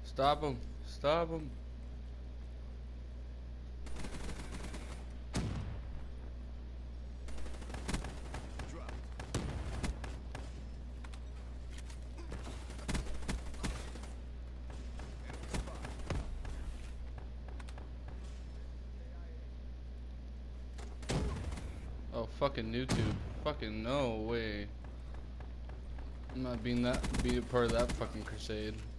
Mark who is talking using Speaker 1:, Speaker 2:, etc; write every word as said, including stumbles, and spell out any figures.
Speaker 1: Stop him. Stop him. Oh, fucking YouTube. Fucking no way. I'm not being that, be a part of that fucking crusade.